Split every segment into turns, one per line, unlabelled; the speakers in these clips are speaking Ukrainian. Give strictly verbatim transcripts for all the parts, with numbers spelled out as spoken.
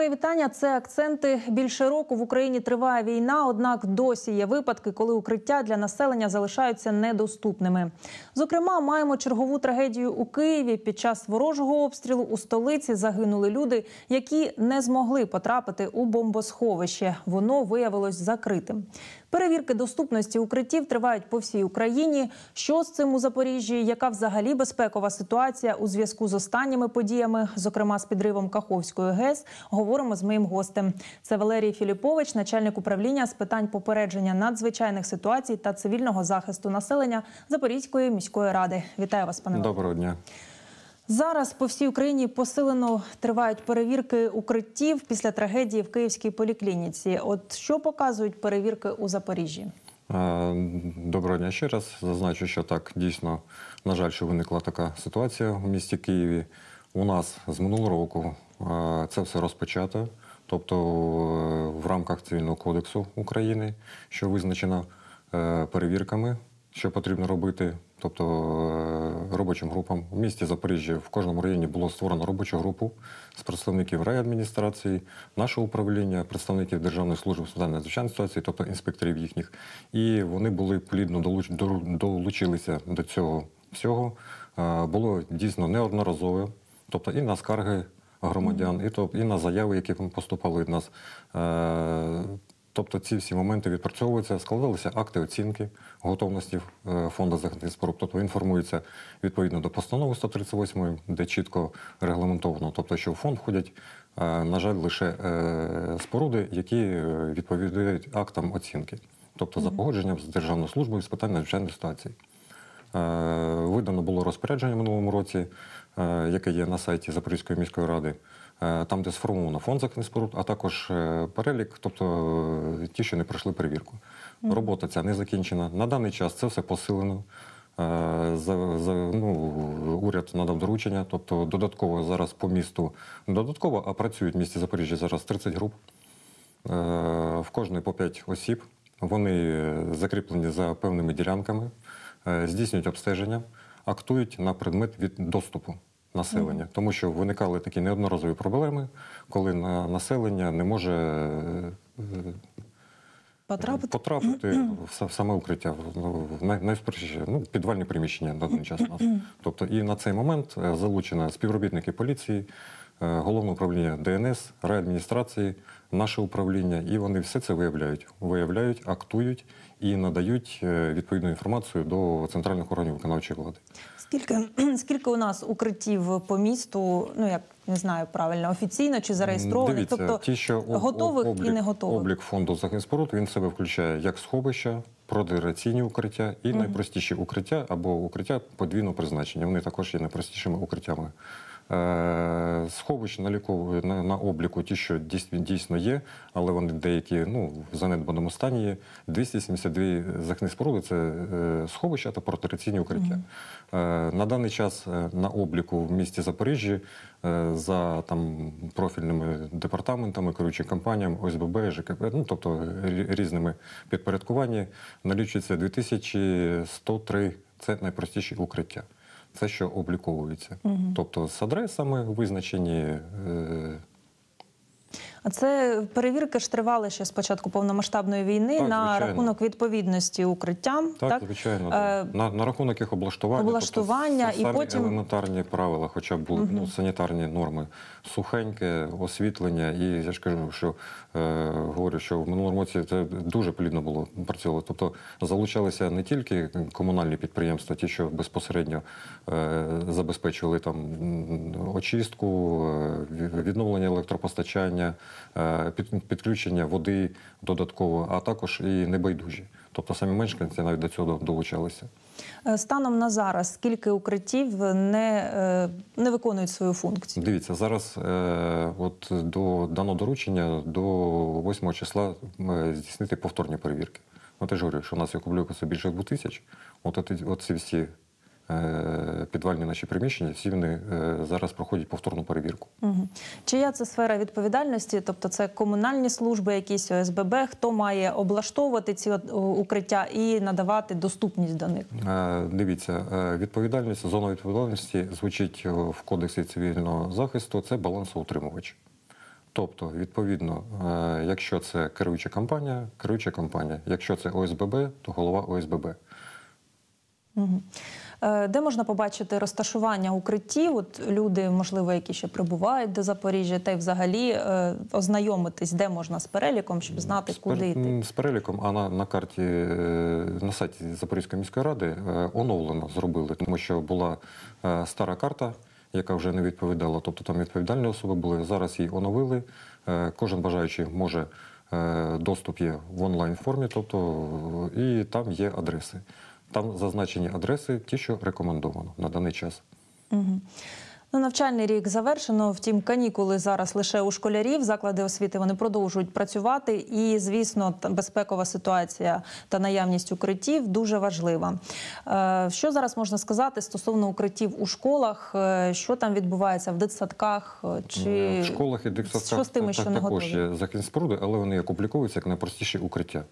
Мої вітання. Це акценти. Більше року в Україні триває війна, однак досі є випадки, коли укриття для населення залишаються недоступними. Зокрема, маємо чергову трагедію у Києві. Під час ворожого обстрілу у столиці загинули люди, які не змогли потрапити у бомбосховище. Воно виявилось закритим. Перевірки доступності укриттів тривають по всій Україні. Що з цим у Запоріжжі? Яка взагалі безпекова ситуація у зв'язку з останніми подіями, зокрема з підривом Каховської ГЕС, говоримо з моїм гостем. Це Валерій Філіпович, начальник управління з питань попередження надзвичайних ситуацій та цивільного захисту населення Запорізької міської ради. Вітаю вас, пане Валерію.
Доброго дня.
Зараз по всій Україні посилено тривають перевірки укриттів після трагедії в Київській поліклініці. От що показують перевірки у Запоріжжі?
Доброго дня ще раз. Зазначу, що так, дійсно, на жаль, що виникла така ситуація в місті Києві. У нас з минулого року це все розпочато, тобто в рамках Цивільного кодексу України, що визначено перевірками, що потрібно робити, тобто робочим групам. В місті Запоріжжя в кожному районі було створено робочу групу з представників райадміністрації, нашого управління, представників Державної служби з питань надзвичайних ситуацій, тобто інспекторів їхніх. І вони були плідно долучилися до цього всього. Було дійсно неодноразове, тобто і на скарги громадян, і, тобто, і на заяви, які поступали від нас. Тобто ці всі моменти відпрацьовуються, складалися акти оцінки готовності фонду захисних споруд, тобто інформується відповідно до постанови сто тридцять восьмої, де чітко регламентовано, тобто що в фонд входять, на жаль, лише споруди, які відповідають актам оцінки, тобто за погодженням з Державною службою з питань надзвичайних ситуацій. Видано було розпорядження в минулому році, яке є на сайті Запорізької міської ради, там, де сформовано фонд захисних споруд, а також перелік, тобто ті, що не пройшли перевірку. Робота ця не закінчена. На даний час це все посилено. За, за, ну, уряд надав доручення, тобто додатково зараз по місту, додатково, а працюють в місті Запоріжжя зараз тридцять груп, в кожної по п'ять осіб. Вони закріплені за певними ділянками, здійснюють обстеження, актують на предмет від доступу населення. Mm-hmm. Тому що виникали такі неодноразові проблеми, коли на населення не може потрапити, потрапити mm-hmm. в саме укриття, в найсперші, ну, підвальні приміщення на даний час у нас. Mm-hmm. Тобто і на цей момент залучено співробітники поліції, Головне управління Д Н С, райадміністрації, наше управління, і вони все це виявляють. Виявляють, актують і надають відповідну інформацію до центральних органів виконавчої влади.
Скільки, скільки у нас укриттів по місту, ну як, не знаю правильно, офіційно чи зареєстрованих?
Дивіться,
тобто
ті, що
готових
облік,
і не готових?
Облік фонду захисних споруд, він в себе включає як сховища, протирадіаційні укриття і угу. найпростіші укриття або укриття подвійного призначення. Вони також є найпростішими укриттями. Сховищ на, на, на обліку ті, що дійсно є, але вони деякі ну, в занедбаному стані є. двісті сімдесят дві захисні споруди – це сховища та протирадіаційні укриття. Mm-hmm. На даний час на обліку в місті Запоріжжі за там, профільними департаментами, керуючими компаніями, О С Б Б, Ж К П, ну, тобто різними підпорядкуваннями, налічується дві тисячі сто три – це найпростіші укриття. Це, що обліковується. Угу. Тобто з адресами визначені. Е...
А це перевірки ж тривали ще з початку повномасштабної війни так, на звичайно. рахунок відповідності укриттям. Так,
так? звичайно. Е... На, на рахунок їх облаштування.
Облаштування
тобто,
і потім...
елементарні правила, хоча б були угу. ну, санітарні норми. Сухеньке, освітлення. І я ж кажу, що, е, говорю, що в минулому році це дуже плідно було працювало. Тобто залучалися не тільки комунальні підприємства, ті, що безпосередньо е, забезпечували там очистку, відновлення електропостачання, підключення води додатково, а також і небайдужі. Тобто самі мешканці навіть до цього долучалися.
Станом на зараз скільки укриттів не, не виконують свою функцію?
Дивіться, зараз от до даного доручення до восьмого числа здійснити повторні перевірки. От я ж говорю, що у нас є обліку більше двох тисяч. От, от ці всі підвальні наші приміщення, всі вони зараз проходять повторну перевірку.
Угу. Чия це сфера відповідальності? Тобто це комунальні служби, якісь О С Б Б? Хто має облаштовувати ці укриття і надавати доступність до них?
Дивіться, відповідальність, зона відповідальності звучить в Кодексі цивільного захисту, це балансоутримувач. Тобто, відповідно, е, якщо це керуюча компанія, керуюча компанія. Якщо це О С Б Б, то голова О С Б Б.
Угу. Де можна побачити розташування укриттів? От люди, можливо, які ще прибувають до Запоріжжя, та й взагалі е, ознайомитись, де можна з переліком, щоб знати,
З,
куди
пер...
йти?
з переліком, а на, на карті, е, на сайті Запорізької міської ради е, оновлено зробили, тому що була е, стара карта, яка вже не відповідала, тобто там відповідальні особи були. Зараз її оновили. Е, кожен бажаючий може, е, доступ є в онлайн-формі, тобто і там є адреси. Там зазначені адреси, ті, що рекомендовано на даний час.
Угу. Ну, навчальний рік завершено, втім, канікули зараз лише у школярів, заклади освіти вони продовжують працювати і, звісно, безпекова ситуація та наявність укриттів дуже важлива. Що зараз можна сказати стосовно укриттів у школах? Що там відбувається в дитсадках? Чи...
В школах і дитсадках
що з тими, що не
також
готові?
є захисні споруди, але вони як обліковуються як найпростіші укриття.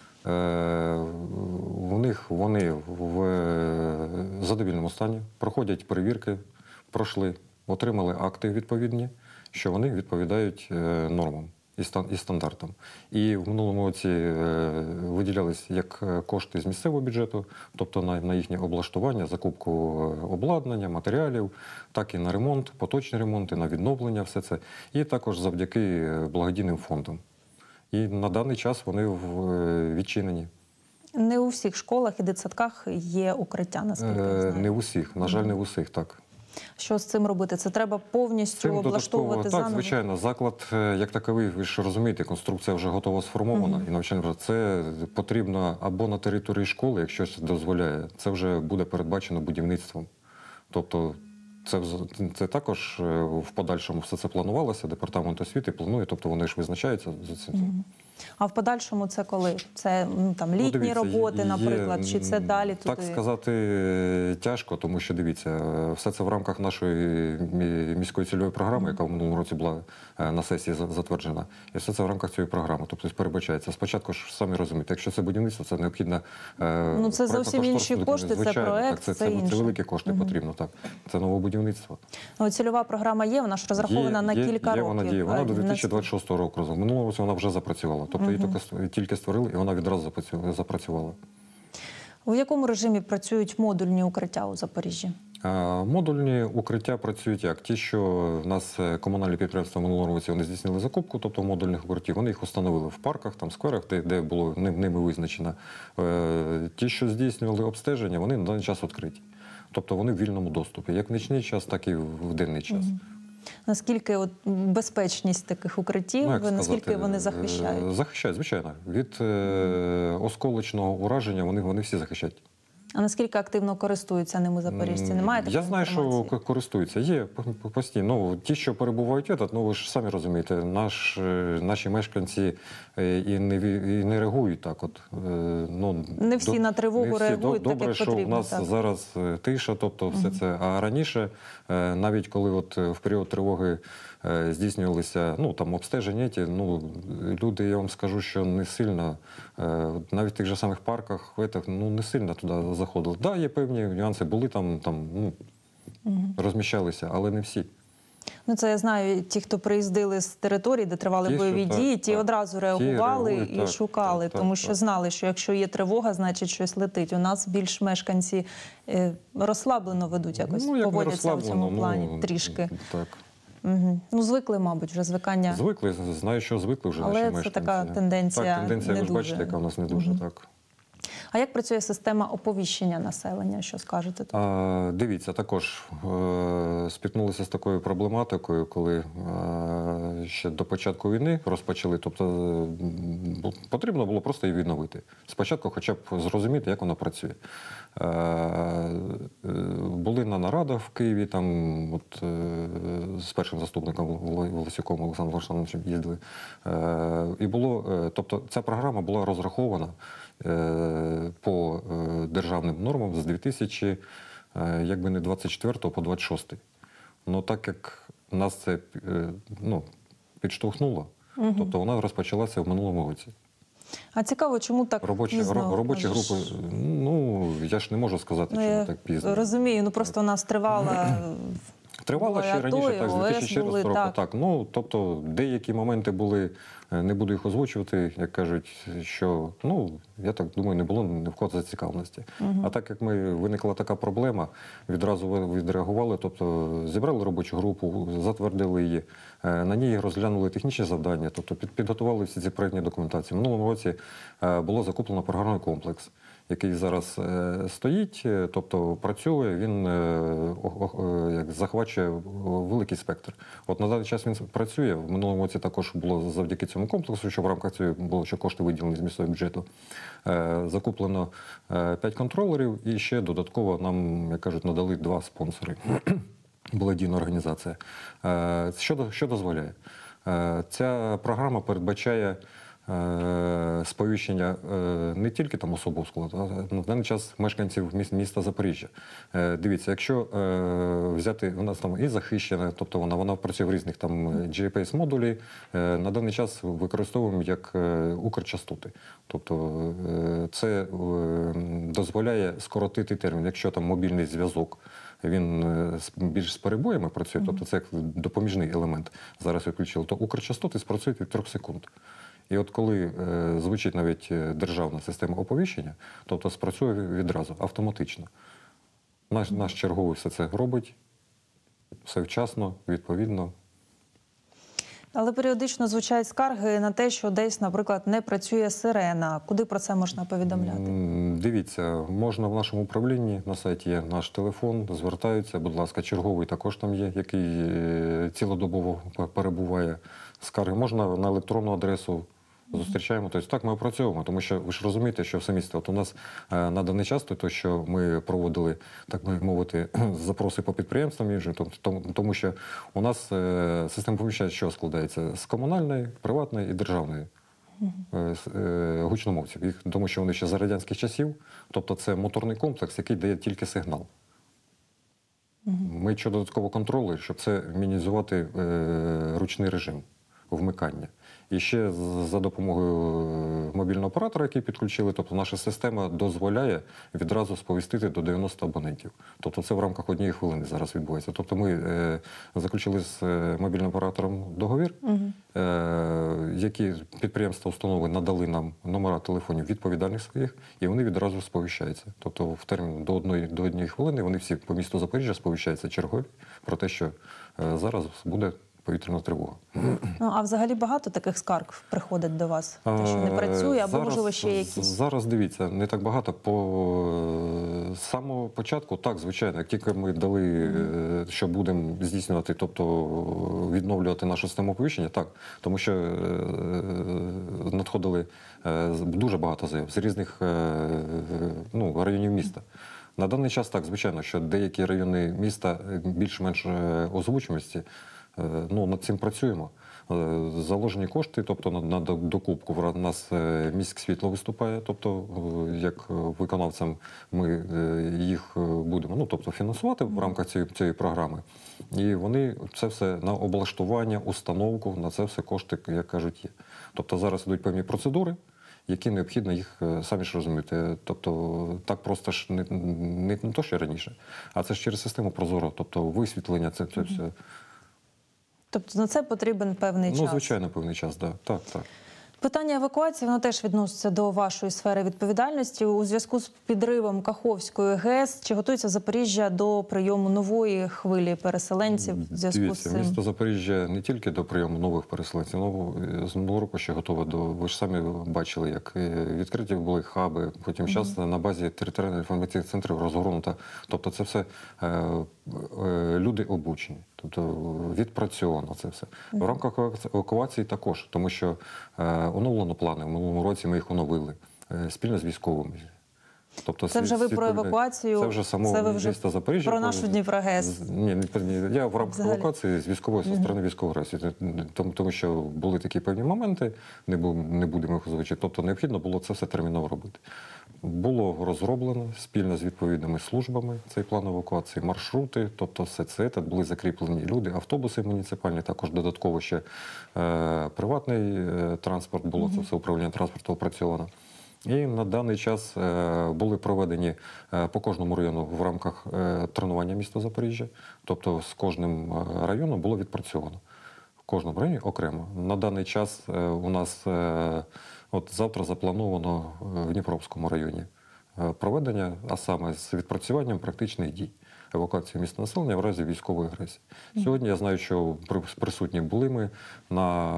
У них вони в задовільному стані, проходять перевірки, пройшли, отримали акти відповідні, що вони відповідають нормам і стандартам. І в минулому році виділялись як кошти з місцевого бюджету, тобто на, на їхнє облаштування, закупку обладнання, матеріалів, так і на ремонт, поточні ремонти, на відновлення, все це. І також завдяки благодійним фондам. І на даний час вони відчинені.
Не у всіх школах і дитсадках є укриття, наскільки я знаю.
Не в усіх, на жаль, не в усіх, так.
Що з цим робити? Це треба повністю
Цим
облаштовувати заново?
Так, звичайно. Заклад, як таковий, ви ж розумієте, конструкція вже готова сформована. Uh-huh. І навчальний це потрібно або на території школи, якщо це дозволяє. Це вже буде передбачено будівництвом. Тобто це, це також в подальшому все це планувалося, департамент освіти планує, тобто вони ж визначаються за цим. Uh-huh.
А в подальшому це коли? Це ну, там літні ну, дивіться, роботи, є, наприклад, чи це далі туди?
Так сказати тяжко, тому що, дивіться, все це в рамках нашої міської цільової програми, яка в минулому році була на сесії затверджена, і все це в рамках цієї програми, тобто передбачається. Спочатку ж самі розумієте, якщо це будівництво, це необхідно...
Ну це зовсім інші кошти,
звичайно,
це проект,
так, це,
це,
це,
інше.
Це великі кошти uh-huh. потрібно, так. Це нове будівництво.
Ну, цільова програма є, вона ж розрахована
є,
на
є,
кілька
є,
років.
Вона діє, вона до дві тисячі двадцять шостого року. В минулому році вона вже запрацювала, тобто uh-huh. її тільки тільки створили, і вона відразу запрацювала.
У якому режимі працюють модульні укриття у Запоріжжі?
Модульні укриття працюють як? Ті, що в нас комунальні підприємства в минулому році вони здійснили закупку, тобто модульних укриттів, вони їх встановили в парках, там, скверах, де, де було ними визначено. Ті, що здійснювали обстеження, вони на даний час відкриті. Тобто вони в вільному доступі, як в нічний час, так і в денний час. Угу.
Наскільки от безпечність таких укриттів, ну, наскільки сказати, вони захищають?
Захищають, звичайно. Від е, осколочного ураження вони, вони всі захищають.
А наскільки активно користуються ними запоріжці? Немає такої
Я знаю,
інформації?
що користуються. Є постійно. Ну, ті, що перебувають, ну ви ж самі розумієте, наш, наші мешканці і не, і не реагують так. От, ну,
не всі
до,
на тривогу
всі.
реагують
Добре,
так, як
що
потрібно.
в нас
так.
зараз тиша, тобто все uh-huh. це. А раніше, навіть коли от в період тривоги здійснювалися ну, там, обстеження, ті, ну, люди, я вам скажу, що не сильно, навіть в тих же самих парках, ну, не сильно туди заходили. Так, да, є певні нюанси, були там, там ну, угу. розміщалися, але не всі.
Ну, це я знаю, ті, хто приїздили з території, де тривали ті, бойові що, дії, так, ті так, одразу реагували ті і так, шукали, так, тому так, що так. знали, що якщо є тривога, значить щось летить. У нас більш мешканці е, розслаблено ведуть якось,
ну, як
поводяться в цьому плані ну, трішки.
Так.
Угу. Ну, звикли, мабуть, вже звикання.
Звикли, знаю, що звикли вже
але
наші
це
мешканці.
така тенденція.
Так, тенденція,
не
ви ж
дуже.
бачите, яка у нас не дуже, угу. так.
А як працює система оповіщення населення? Що скажете тут?
А, дивіться, також е, спіткнулися з такою проблематикою, коли е, ще до початку війни розпочали, тобто е, потрібно було просто її відновити. Спочатку хоча б зрозуміти, як вона працює. Е, е, були на нарадах в Києві, там от, е, з першим заступником Волосюком Олександром Олександровичем їздили. Е, і було, е, тобто ця програма була розрахована по державним нормам з дві тисячі двадцять четвертого по двадцять шостий. Ну так як нас це ну, підштовхнуло, угу. тобто вона розпочалася в минулому році.
А цікаво, чому так
робочі,
пізно?
Робочі групи, ну я ж не можу сказати,
ну,
чому так пізно.
Розумію, ну просто у нас тривала
Тривала
Були
ще
АТО,
раніше, так, з
ОС
дві тисячі чотирнадцятого
були,
року.
так.
Так. Ну, тобто, деякі моменти були, е, не буду їх озвучувати, як кажуть, що, ну, я так думаю, не було ні в кого зацікавленості. А так як ми, виникла така проблема, відразу ви- відреагували, тобто зібрали робочу групу, затвердили її, е, на ній розглянули технічні завдання, тобто під, підготували всі ці проєктні документації. В минулому році е, було закуплено програмний комплекс, який зараз е, стоїть, е, тобто працює, він е, о- о- е, як захвачує великий спектр. От на даний час він працює. В минулому році також було завдяки цьому комплексу, що в рамках цього було ще кошти виділені з місцевого бюджету. Е, закуплено е, п'ять контролерів і ще додатково нам, як кажуть, надали два спонсори. Благодійна організація. Е, Що, до- що дозволяє? Е, Ця програма передбачає е, сповіщення е, не тільки там особового складу, а на даний час мешканців міс- міста Запоріжжя. Е, Дивіться, якщо е, взяти, у нас там і захищена, тобто вона, вона працює в різних там джі пі ес-модулі, е, на даний час використовуємо як е, укрчастоти. Тобто е, це е, дозволяє скоротити термін, якщо там мобільний зв'язок, він е, з- більш з перебоями працює, тобто це як допоміжний елемент. Зараз відключили, то укрчастоти спрацюють від трьох секунд. І от коли е, звучить навіть е, державна система оповіщення, тобто спрацює відразу, автоматично. Наш, наш черговий все це робить, все вчасно, відповідно.
Але періодично звучать скарги на те, що десь, наприклад, не працює сирена. Куди про це можна повідомляти?
М, Дивіться, можна в нашому управлінні, на сайті є наш телефон, звертаються, будь ласка, черговий також там є, який е, цілодобово п- перебуває. Скарги можна на електронну адресу. Зустрічаємо, тобто так ми опрацьовуємо, тому що ви ж розумієте, що все місто, от у нас е, на даний час, то, що ми проводили, так би мовити, запроси по підприємствам, іншим, тому, тому, тому що у нас е, система повіщення що складається з комунальної, приватної і державної е, с- е, гучномовців, їх, тому що вони ще за радянських часів, тобто це моторний комплекс, який дає тільки сигнал. Ми що додатково контролю, щоб це мінімізувати е, ручний режим вмикання. І ще з- за допомогою е, мобільного оператора, який підключили, тобто наша система дозволяє відразу сповістити до дев'яноста абонентів. Тобто це в рамках однієї хвилини зараз відбувається. Тобто ми е, заключили з е, мобільним оператором договір, е, які підприємства, установи надали нам номера телефонів відповідальних своїх, і вони відразу сповіщаються. Тобто в термін до одної, до однієї хвилини вони всі по місту Запоріжжя сповіщаються чергові про те, що е, зараз буде повітряна тривога.
Ну, а взагалі багато таких скарг приходить до вас? Те, що не
Е,
працює, або,
зараз-
можливо, ще якісь?
Зараз, дивіться, не так багато. По е, з самого початку, так, звичайно, як тільки ми дали, е, що будемо здійснювати, тобто відновлювати нашу систему оповіщення, так, тому що е, надходили е, з- дуже багато заяв з різних е, ну, районів міста. На даний час так, звичайно, що деякі райони міста е, більш-менш е, озвученості, е, ну, над цим працюємо. Е, Заложені кошти, тобто на, на до- докупку. В нас е, міськсвітло виступає, тобто е, як виконавцям ми е, їх е, будемо, ну, тобто фінансувати в рамках цієї, цієї програми. І вони це все на облаштування, установку, на це все кошти, як кажуть, є. Тобто зараз йдуть певні процедури, які необхідно їх, е, самі ж розумієте. Тобто так просто ж не, не, не то, що раніше, а це ж через систему Прозоро, тобто висвітлення, це, це все.
Тобто на це потрібен певний
Ну,
час?
звичайно, певний час, да. так. так.
Питання евакуації, воно теж відноситься до вашої сфери відповідальності. У зв'язку з підривом Каховської ГЕС, чи готується Запоріжжя до прийому нової хвилі переселенців в зв'язку з
Дивіться,
цим?
місто Запоріжжя не тільки до прийому нових переселенців, но з минулого року ще готове до. Ви ж самі бачили, як е, відкриті були хаби. Потім зараз на базі територіальних інформаційних центрів розгорнута. Тобто, це все е, е, люди обучені, тобто відпрацьовано це все. В рамках евакуації також, тому що е, оновлено плани. В минулому році ми їх оновили е, спільно з військовими. Тобто,
Це вже ви
всі-
про евакуацію,
Це вже само
це ви вже
місто Запоріжжя.
про нашу Дніпрогес.
З- Ні, не- ні, я в рамках
Взагалі.
евакуації з військової зі сторони військової агресії. Тому, тому що були такі певні моменти, не, бу, не будемо їх озвучити. Тобто необхідно було це все терміново робити. Було розроблено спільно з відповідними службами цей план евакуації, маршрути, тобто все це, тут були закріплені люди, автобуси муніципальні, також додатково ще е, приватний е, транспорт було, це все управління транспорту опрацьовано. І на даний час е, були проведені е, по кожному району в рамках е, тренування міста Запоріжжя. Тобто з кожним е, районом було відпрацьовано. В кожному районі окремо. На даний час е, у нас е, от завтра заплановано в Дніпровському районі е, проведення, а саме з відпрацюванням практичних дій. Евакуації міста населення в разі військової агресії. Сьогодні я знаю, що присутні були ми на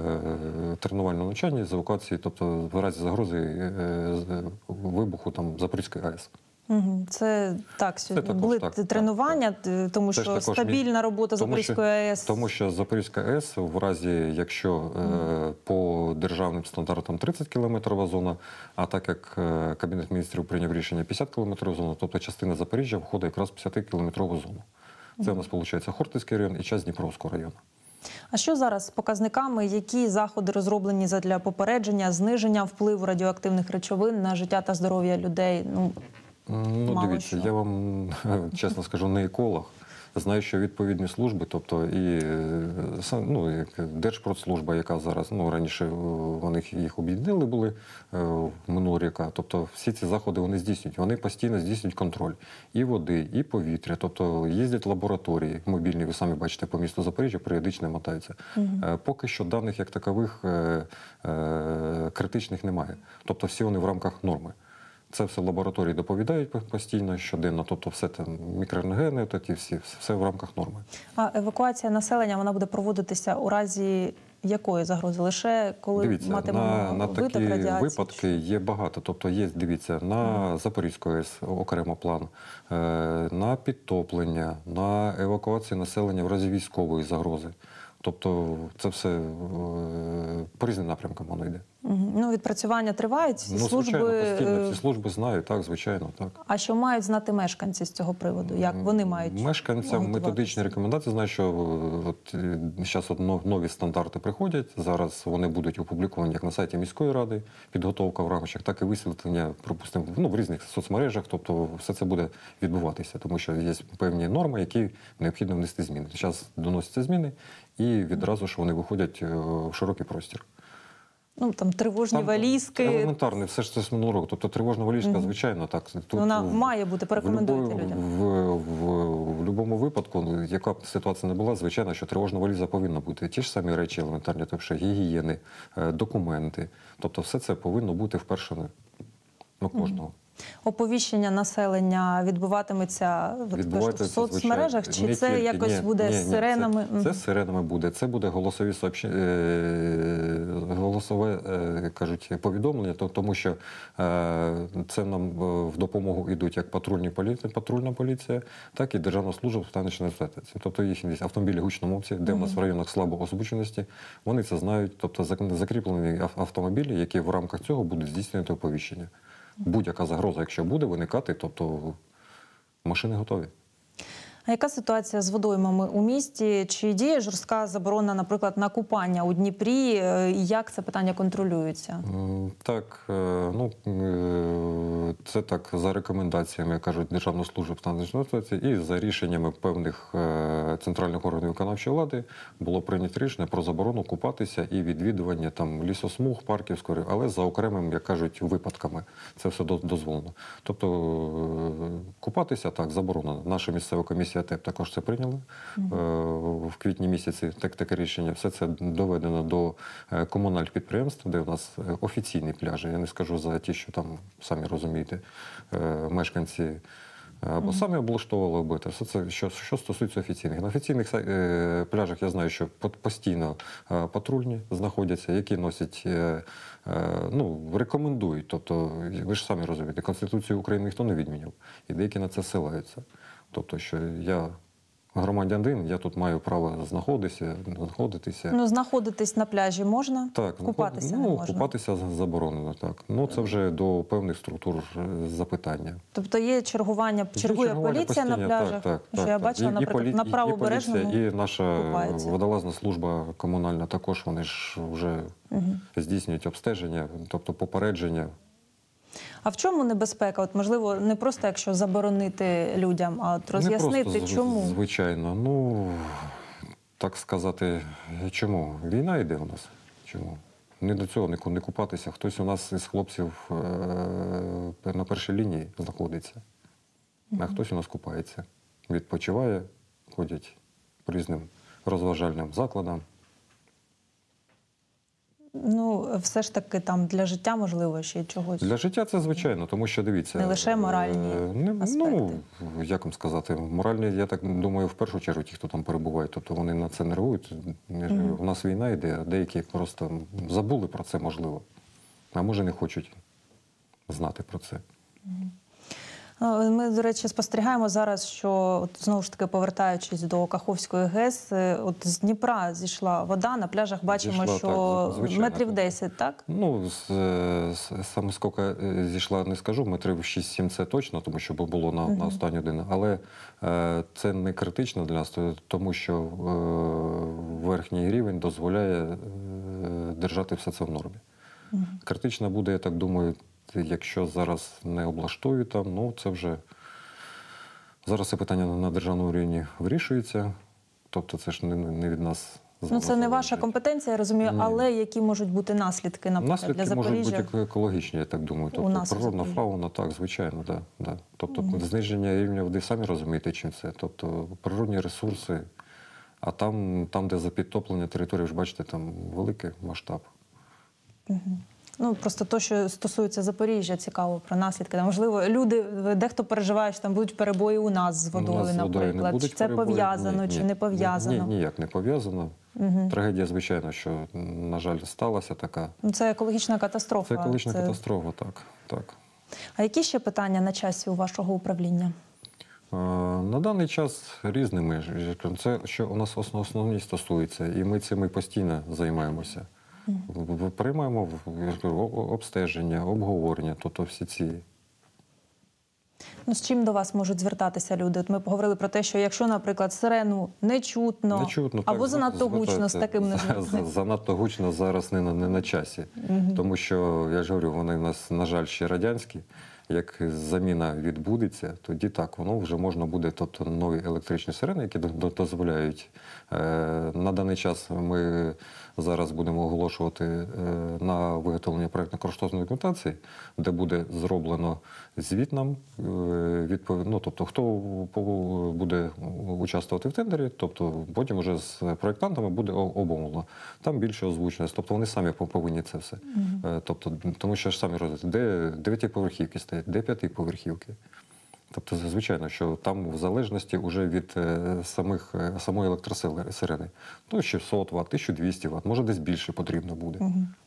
е, тренувальному навчанні з евакуації, тобто в разі загрози е, вибуху там Запорізької АЕС.
Угу. Це так, сьогодні
також
були
так,
тренування,
так,
тому
Це
що
також
стабільна
мі-
робота
тому,
Запорізької АЕС.
Що, тому що Запорізька АЕС, в разі, якщо е, по державним стандартам тридцять кілометрова зона, а так як е, Кабінет міністрів прийняв рішення п'ятдесят кілометрова зона, тобто частина Запоріжжя входить якраз в п'ятдесят кілометрову зону. Це у нас, виходить, Хортицький район і часть Дніпровського району.
А що зараз з показниками, які заходи розроблені задля попередження, зниження впливу радіоактивних речовин на життя та здоров'я людей? Ну,
Ну,
Мало
дивіться,
що.
я вам чесно скажу, не еколог. Знаю, що відповідні служби, тобто і е, сам- ну, як Держпродслужба, яка зараз, ну раніше е, вони їх об'єднали були е, в минулі роки. Тобто всі ці заходи вони здійснюють. Вони постійно здійснюють контроль і води, і повітря. Тобто їздять лабораторії мобільні, ви самі бачите, по місту Запоріжжя періодично мотаються. Е, Поки що даних як такових е, е, критичних немає. Тобто всі вони в рамках норми. Це все лабораторії доповідають постійно, щоденно, тобто все там мікрорентгени, от ті всі, все в рамках норми.
а евакуація населення, вона буде проводитися у разі якої загрози? Лише коли
Дивіться,
матимемо
на, на
виток
такі
радіації?
випадки є багато. Тобто є, дивіться, на Запорізьку АЕС окремо план, е, на підтоплення, на евакуацію населення в разі військової загрози. Тобто це все е, по різним напрямкам воно йде.
Мгм. Ну, відпрацювання тривають, ці
Ну,
служби.
звичайно, постійно
е,
ці служби знають, так, звичайно, так.
А що мають знати мешканці з цього приводу? Як вони мають
Мешканцям
готуватися?
методичні рекомендації. Знаю, що е, от зараз от нов- нові стандарти приходять. Зараз вони будуть опубліковані як на сайті міської ради, підготовка в рамках, так і висвітлення, припустимо, ну, в різних соцмережах. Тобто все це буде відбуватися, тому що є певні норми, які необхідно внести зміни. Зараз доносяться зміни, і відразу ж вони виходять е, в широкий простір.
Ну, там тривожні
Там
валізки.
елементарно, все ж це з минулого року. Тобто тривожна валізка, звичайно, так. Тут
Вона
в-
має бути, порекомендуйте
в,
людям.
В, в, в будь-якому випадку, ну, яка б ситуація не була, звичайно, що тривожна валіза повинна бути. Ті ж самі речі елементарні, тобто що гігієни, е, документи. Тобто все це повинно бути вперше у кожного.
Оповіщення населення відбуватиметься от,
Відбувається
в
це,
соцмережах,
звичайно,
чи
не
це
тільки.
якось
Ні,
буде
ні,
з
ні,
сиренами?
Це, це з сиренами буде. Це буде голосові сообщ... е, голосове, е, кажуть, повідомлення, то- тому що е, це нам е, в допомогу йдуть як патрульні поліції, патрульна поліція, так і Державна служба з питань експлуатації. Тобто їх є автомобілі гучномовці, де в нас в районах слабо озвученості, вони це знають. Тобто зак- закріплені ав- автомобілі, які в рамках цього будуть здійснювати оповіщення. Будь-яка загроза, якщо буде виникати, тобто машини готові.
А яка ситуація з водоймами у місті? Чи діє жорстка заборона, наприклад, на купання у Дніпрі? Е, І як це питання контролюється?
М, Так, е, ну е, це так за рекомендаціями, як кажуть, Державної служби стану і за рішеннями певних е, центральних органів виконавчої влади було прийнято рішення про заборону купатися і відвідування там лісосмуг, парківської, але за окремими, як кажуть, випадками. Це все до- дозволено. Тобто е, купатися так заборонено. Наша місцева комісія ТЕП також це прийняла е, в квітні місяці. Так таке рішення. Все це доведено до е, комунальних підприємств, де у нас е, офіційні пляжі. Я не скажу за ті, що там, самі розумієте, е, мешканці е, або самі облаштовували обити. Все це, що, що стосується офіційних. На офіційних сай- е, пляжах я знаю, що по- постійно е, патрульні знаходяться, які носять, е, е, ну, рекомендують. Тобто, ви ж самі розумієте, Конституцію України ніхто не відміняв. І деякі на це ссилаються. Тобто, що я громадянин, я тут маю право знаходитися, знаходитися.
Ну, знаходитись на пляжі можна?
Так,
Купатися
ну,
не можна?
купатися заборонено, так. Ну, це вже до певних структур е, запитання.
Тобто є чергування, чергує
чергування
поліція на
постійне,
пляжах?
так, так,
Що
так,
я
так.
бачила,
І- і
наприклад,
полі-
на
і-
правобережному
І, поліція, і наша
купаються.
водолазна служба комунальна також, вони ж вже здійснюють обстеження, тобто попередження.
А в чому небезпека? От, можливо, не просто якщо заборонити людям, а от роз'яснити,
Не просто, зв-
чому?
Звичайно. Ну, так сказати, чому? Війна йде у нас. Чому? не до цього, не ку- не купатися. Хтось у нас із хлопців е, на першій лінії знаходиться, а хтось у нас купається. Відпочиває, ходять по різним розважальним закладам.
Ну, все ж таки там для життя, можливо, ще чогось.
Для життя це звичайно, тому що дивіться.
Не лише моральні
е, не,
аспекти.
Ну, як вам сказати, моральні, я так думаю, в першу чергу ті, хто там перебуває. Тобто вони на це не реагують. У нас війна йде, а деякі просто забули про це, можливо. А може не хочуть знати про це.
Ми, до речі, спостерігаємо зараз, що от, знову ж таки, повертаючись до Каховської ГЕС, от з Дніпра зійшла вода, на пляжах бачимо,
Зійшла,
що
так, звичайно,
метрів
так.
десять, так?
Ну, з, з, саме скільки е, зійшла, не скажу, метрів шість-сім це точно, тому що було на, на останню годину. Але е, це не критично для нас, то- тому що е, верхній рівень дозволяє е, держати все це в нормі. Критично буде, я так думаю, якщо зараз не облаштують там, ну це вже зараз це питання на державному рівні вирішується. Тобто це ж не, не від нас.
Ну, це не ваша
залежить.
компетенція, я розумію,
Ні.
але які можуть бути наслідки, наприклад,
Наслідки
для
можуть
Запоріжжя?
бути екологічні, я так думаю. Тобто
нас у
природна
Запоріжжі.
фауна, так, звичайно, да, да. Тобто зниження рівня води, самі розумієте, чим це. Тобто природні ресурси, а там, там де запідтоплення території, ви ж бачите, там великий масштаб.
Ну, просто то, що стосується Запоріжжя, цікаво про наслідки. Там, можливо, люди, дехто переживає, що там будуть перебої у нас з водою,
У нас з водою не
наприклад.
будуть
Чи це
перебої.
пов'язано,
Ні,
чи
ні,
не
ні,
пов'язано?
Ні, ніяк не пов'язано. Трагедія, звичайно, що, на жаль, сталася така.
Ну, це екологічна катастрофа.
Це екологічна
Це-
катастрофа, так. так.
А які ще питання на часі у вашого управління?
Е, На даний час різними. Це що у нас основ- основні стосується, і ми цим і постійно займаємося. В- в- Приймаємо в- я ж кажу, о- обстеження, обговорення, тобто всі ці.
Ну, з чим до вас можуть звертатися люди? От ми поговорили про те, що якщо, наприклад, сирену не чутно,
Не чутно,
або
так,
занадто гучно з
звертаються.
таким не
За- за- Занадто гучно зараз не на, не на часі. Тому що, я ж говорю, вони в нас, на жаль, ще радянські. Як заміна відбудеться, тоді так, воно вже можна буде, тобто нові електричні сирени, які до- до- дозволяють. Е, На даний час ми зараз будемо оголошувати е, на виготовлення проєктно-кошторисної документації, де буде зроблено звіт нам, е, відповідно, ну, тобто хто по- буде участвувати в тендері, тобто потім вже з проєктантами буде о- обумовлено. Там більше озвученість, тобто вони самі повинні це все. Е, Тобто, тому що ж самі розумієте, де дев'ятиповерхівки стоять, де п'ятиповерхівки. Тобто, звичайно, що там в залежності вже від е, самих, е, самої електросирени. Ну, шістсот ватт, тисяча двісті ватт, може десь більше потрібно буде.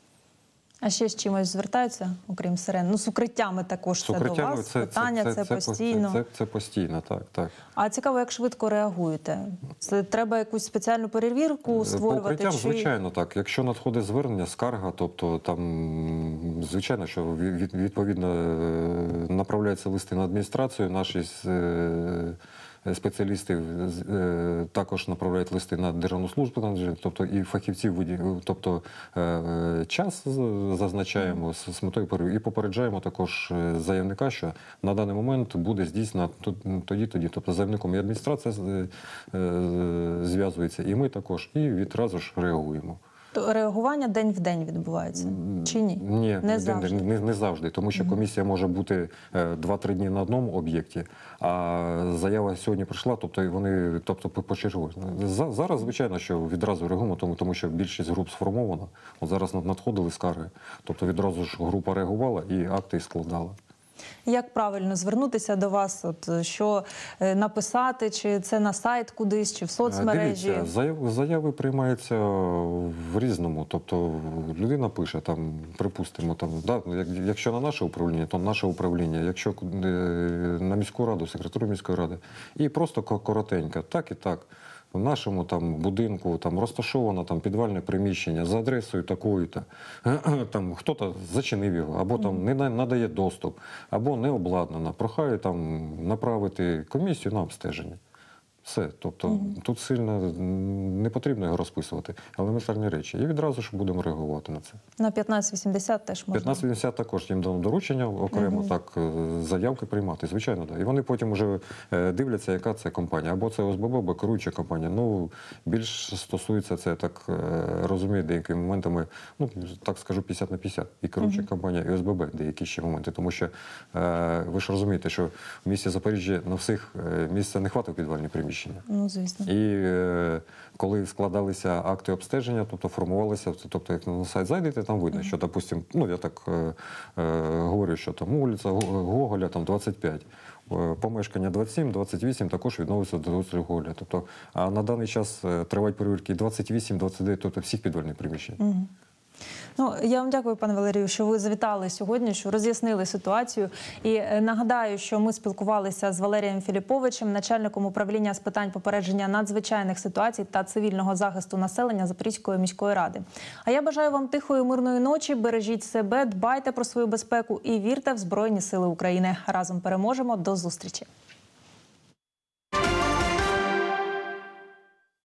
А ще з чимось звертаються, окрім сирен? Ну, з укриттями також
З
це до
укриттями
вас, питання, це,
по-
постійно.
Це, це, це постійно, так, так.
А цікаво, як швидко реагуєте? Це треба якусь спеціальну перевірку
По
створювати?
укриттям,
чи...
звичайно, так. Якщо надходить звернення, скарга, тобто там, звичайно, що від- відповідно е, направляються листи на адміністрацію, наші е, спеціалісти е, також направляють листи на Державну службу, тобто і фахівців, виді- тобто е, е, час з- зазначаємо з з метою перевірки і попереджаємо також е, заявника, що на даний момент буде здійснено тоді-тоді. Тобто заявником і адміністрація е, е, зв'язується, і ми також, і відразу ж реагуємо.
То реагування день в день відбувається? Чи ні?
Ні,
Не
не
завжди.
завжди. Не, не завжди, тому що комісія може бути е, два-три дні на одному об'єкті, а заява сьогодні прийшла, тобто і вони тобто, по- почергово. За- Зараз, звичайно, що відразу реагуємо, тому, тому що більшість груп сформована. От зараз над- надходили скарги, тобто відразу ж група реагувала і акти і складала.
Як правильно звернутися до вас? От що е, написати, чи це на сайт кудись, чи в соцмережі?
Дивіться, заяви, заяви приймаються в різному. Тобто людина пише, там, припустимо, там, да, як- якщо на наше управління, то наше управління, якщо е, на міську раду, секретарю міської ради. І просто ко- коротенько, так і так. В нашому там будинку там розташовано там підвальне приміщення за адресою такою-то. Там хто-то зачинив його, або там не на- надає доступ, або не обладнано. Прохаю там направити комісію на обстеження. Все. Тобто угу. тут сильно не потрібно його розписувати. Елементарні речі. І відразу ж будемо реагувати на це.
На п'ятнадцять вісімдесят теж можна?
п'ятнадцять вісімдесят також їм дано доручення окремо, угу. так, заявки приймати. Звичайно, так. Да. І вони потім вже дивляться, яка це компанія. Або це О С Б Б, або керуюча компанія. Ну, більш стосується це, так розумію, деякими моментами, ну, так скажу, п'ятдесят на п'ятдесят. І керуюча угу. компанія, і О С Б Б, деякі ще моменти. Тому що ви ж розумієте, що в місті Запоріжжя на всіх місця не хватить підвальні приміщення.
Ну, звісно.
І е, коли складалися акти обстеження, тобто формувалися, тобто як на сайт зайдете, там видно, mm-hmm. що, допустим, ну я так е, е, говорю, що там вулиця Гоголя там двадцять п'ять, е, помешкання двадцять сім, двадцять вісім також відновиться до вулиці Гоголя. Тобто, а на даний час е, тривають перевірки двадцять вісім, двадцять дев'ять, тобто всіх підвальних приміщень.
Mm-hmm. Ну, я вам дякую, пане Валерію, що ви завітали сьогодні, що роз'яснили ситуацію. І нагадаю, що ми спілкувалися з Валерієм Філіповичем, начальником управління з питань попередження надзвичайних ситуацій та цивільного захисту населення Запорізької міської ради. А я бажаю вам тихої, мирної ночі, бережіть себе, дбайте про свою безпеку і вірте в Збройні Сили України. Разом переможемо. До зустрічі.